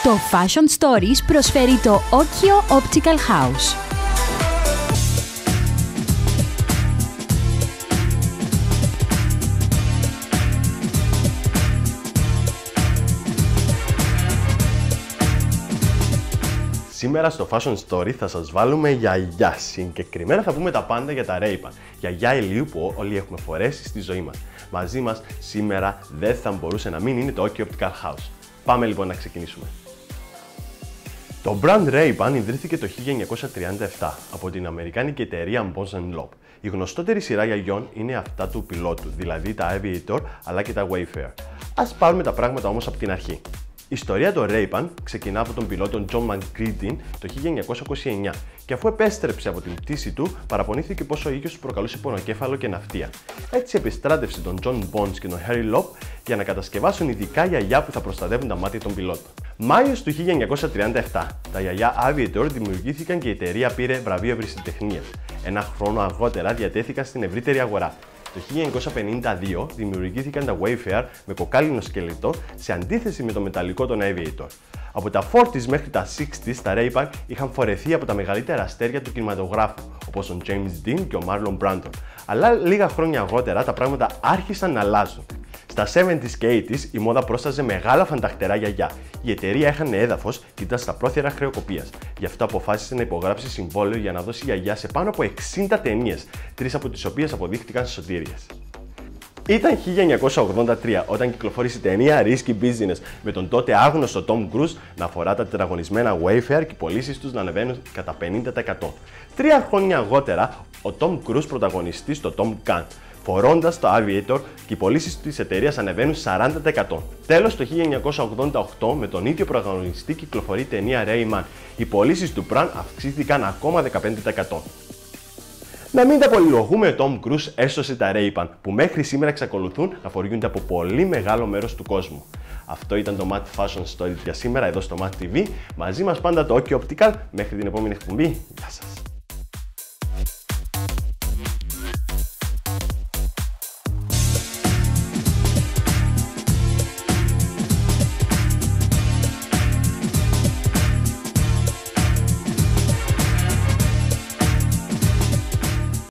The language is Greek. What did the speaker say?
Το Fashion Stories προσφέρει το Okio Optical House. Σήμερα στο Fashion Story θα σας βάλουμε γιαγιά. Συγκεκριμένα θα πούμε τα πάντα για τα Ray-Ban. Γιαγιά ηλίου που όλοι έχουμε φορέσει στη ζωή μας. Μαζί μας σήμερα δεν θα μπορούσε να μην είναι το Okio Optical House. Πάμε λοιπόν να ξεκινήσουμε. Το brand Ray-Ban ιδρύθηκε το 1937 από την αμερικάνικη εταιρεία Bose & Loeb. Η γνωστότερη σειρά γιαγιών είναι αυτά του πιλότου, δηλαδή τα Aviator αλλά και τα Wayfarer. Ας πάρουμε τα πράγματα όμως από την αρχή. Η ιστορία του Ray-Ban ξεκινά από τον πιλότο John McGreedin το 1929 και αφού επέστρεψε από την πτήση του, παραπονήθηκε πως ο ήλιος του προκαλούσε πονοκέφαλο και ναυτία. Έτσι επιστράτευσε τον John Bones και τον Harry Loeb για να κατασκευάσουν ειδικά γιαγιά που θα προστατεύουν τα μάτια των πιλότων. Μάιος του 1937, τα γιαγιά Aviator δημιουργήθηκαν και η εταιρεία πήρε βραβείο ευρεσιτεχνίας. Ένα χρόνο αργότερα διατέθηκαν στην ευρύτερη αγορά. Το 1952 δημιουργήθηκαν τα Wayfarer με κοκάλινο σκελετό σε αντίθεση με το μεταλλικό των Aviator. Από τα 40s μέχρι τα 60s τα Ray-Ban είχαν φορεθεί από τα μεγαλύτερα αστέρια του κινηματογράφου, όπως ο James Dean και ο Marlon Brando. Αλλά λίγα χρόνια αργότερα τα πράγματα άρχισαν να αλλάζουν. Στα 70s και 80s η μόδα πρόσταζε μεγάλα φανταχτερά γιαγιά. Η εταιρεία έχανε έδαφος και ήταν στα πρόθυρα χρεοκοπίας. Γι' αυτό αποφάσισε να υπογράψει συμβόλαιο για να δώσει γιαγιά σε πάνω από 60 ταινίες, 3 από τις οποίες αποδείχτηκαν σωτήριες. Ήταν 1983 όταν κυκλοφόρησε η ταινία Risky Business με τον τότε άγνωστο Tom Cruise να φορά τα τετραγωνισμένα Wayfarer και οι πωλήσεις τους να ανεβαίνουν κατά 50%. 3 χρόνια αργότερα, ο Tom Cruise πρωταγωνιστεί στο Tom Gun, φορώντας το Aviator και οι πωλήσεις της εταιρείας ανεβαίνουν 40%. Τέλος, το 1988 με τον ίδιο πρωταγωνιστή κυκλοφορεί η ταινία Ray-Ban. Οι πωλήσεις του brand αυξήθηκαν ακόμα 15%. Να μην τα πολυλογούμε, ο Tom Cruise έσωσε τα Ray-Ban που μέχρι σήμερα εξακολουθούν να φοριούνται από πολύ μεγάλο μέρος του κόσμου. Αυτό ήταν το Matt Fashion Story για σήμερα εδώ στο Matt TV. Μαζί μας πάντα το Okio Optical. Μέχρι την επόμενη εκπομπή. Γεια σας.